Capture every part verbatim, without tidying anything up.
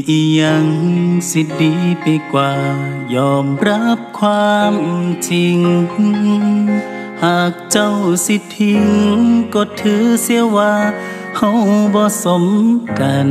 อีหยังสิดีไปกว่ายอมรับความจริงหากเจ้าสิทิ้งก็ถือเสียว่าเฮาบ่สมกัน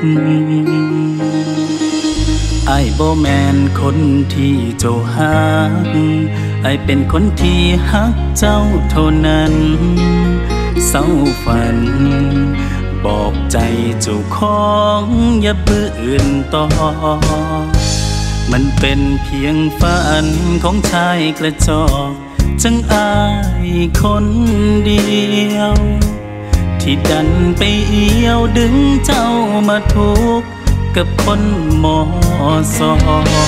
อ้ายบ่แม่นคนที่เจ้าหักอ้ายเป็นคนที่หักเจ้าเท่านั้นเศร้าฝันบอกใจเจ้าของอย่าปื้นต่อมันเป็นเพียงฝันของชายกระจอกจังอายคนเดียวที่ดันไปเอี่ยวดึงเจ้ามาทุกข์กับคนมอสอ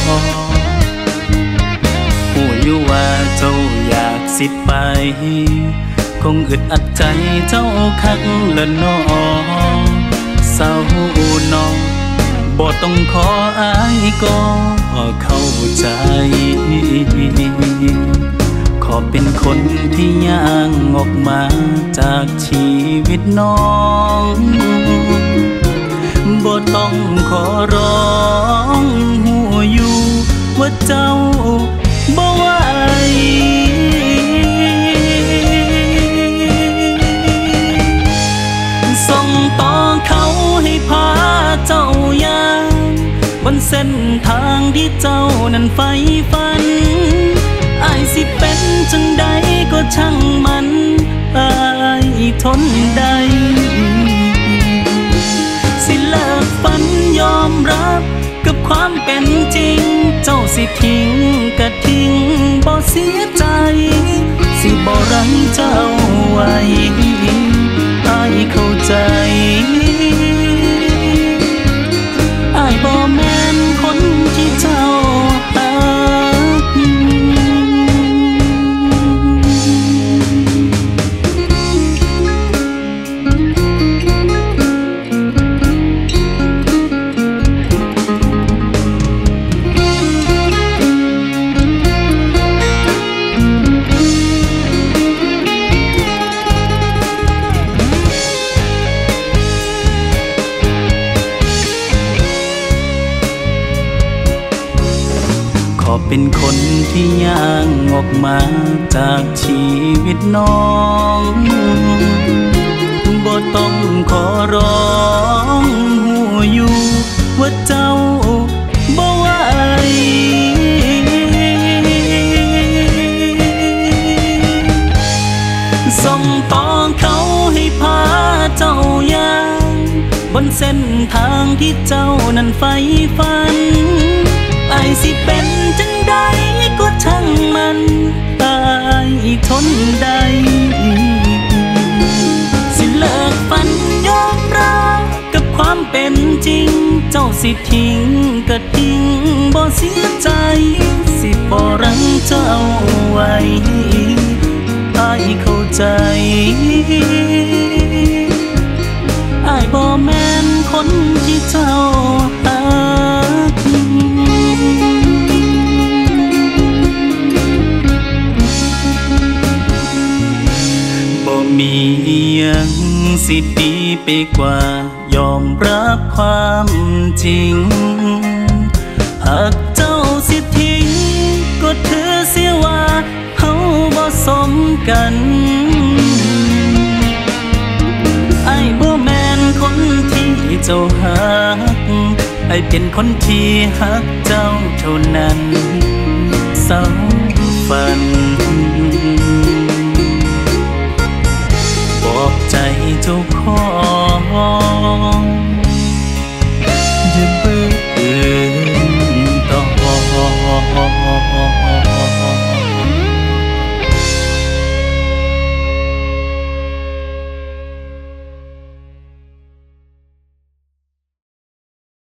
หูอยู่ว่าเจ้าอยากสิไปคงอึดอัดใจเจ้าคักละน้อเศร้าน้องบ่ต้องขออายก็เข้าใจขอเป็นคนที่ย่างออกมาจากชีวิตน้องบ่ต้องขอร้องหูอยู่ว่าเจ้าบ่ไหวส่งต่อเขาให้พาเจ้าย่างบนเส้นทางที่เจ้านั้นใฝ่ฝันอ้ายสิเป็นจังใดก็ช่างมันอ้ายทนได้สิเลิกฝันยอมรับกับความเป็นจริงเจ้าสิทิ้งก็ทิ้งบ่เสียใจสิบ่รังเจ้าไว้อ้ายเข้าใจอ้ายบ่แม่นคนที่เจ้าหักเป็นคนที่ย่างออกมาจากชีวิตน้องบ่ต้องขอร้องหูอยู่ว่าเจ้าบ่ไหวส่งต่อเขาให้พาเจ้าย่างบนเส้นทางที่เจ้านั้นใฝ่ฝันอ้ายสิเป็นจังใดก็ช่างมันอ้ายทนได้สิเลิกฝันยอมรับกับความเป็นจริงเจ้าสิทิ้งก็ทิ้งบ่เสียใจสิบ่รังเจ้าไว้อ้ายเข้าใจอ้ายบ่แม่นคนที่เจ้าหักบ่มีหยังสิดีไปกว่ายอมรับความจริงหากเจ้าสิทิ้งก็ถือเสียว่าเฮาบ่สมกันอ้ายบ่แม่นคนที่เจ้าหักอ้ายเป็นคนที่หักเจ้าเท่านั้นเศร้าฝัน